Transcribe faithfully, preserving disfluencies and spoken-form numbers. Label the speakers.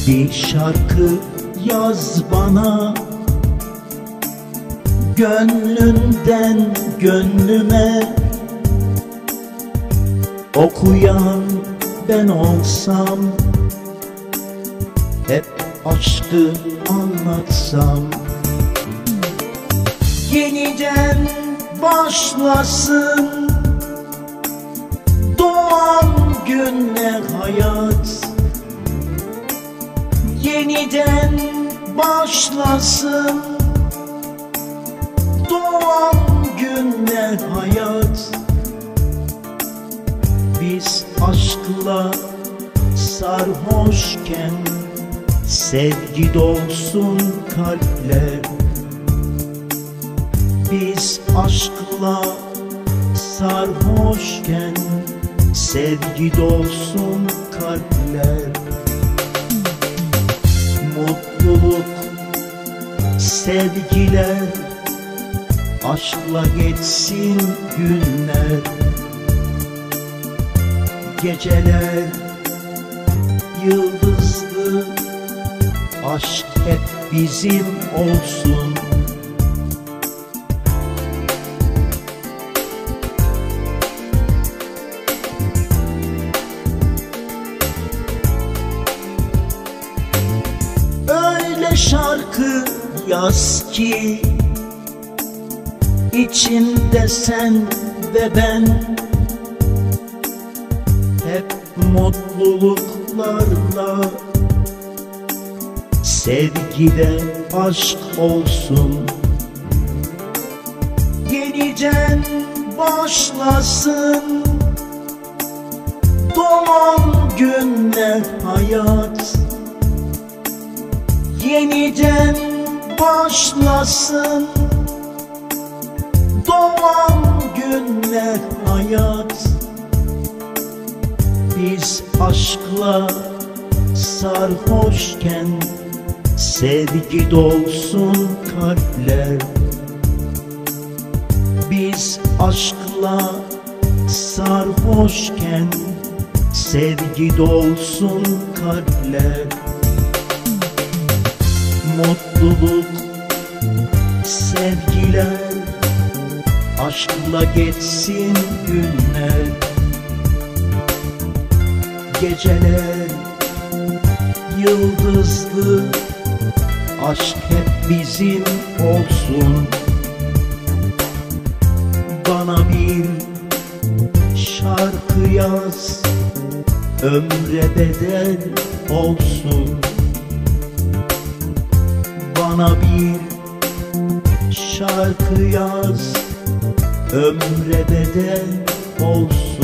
Speaker 1: Bir şarkı yaz bana, gönlünden gönlüme. Okuyan ben olsam, hep aşkı anlatsam. Yeniden başlasın doğan günler hayat. Yeniden başlasın doğan günler hayat. Biz aşkla sarhoşken sevgi dolsun kalpler. Biz aşkla sarhoşken sevgi dolsun kalpler. Mutluluk, sevgiler, aşkla geçsin günler. Geceler yıldızlı, aşk hep bizim olsun. Öyle şarkı yaz ki içinde sen ve ben, hep mutluluklarla, sevgide aşk olsun. Yeniden başlasın doğan günler hayat. Yeniden başlasın doğan günler hayat. Biz aşkla sarhoşken sevgi dolsun kalpler. Biz aşkla sarhoşken sevgi dolsun kalpler. Mutluluk, sevgiler, aşkla geçsin günler. Geceler yıldızlı, aşk hep bizim olsun. Bana bir şarkı yaz, ömre bedel olsun. Bana bir şarkı yaz, ömre bedel olsun.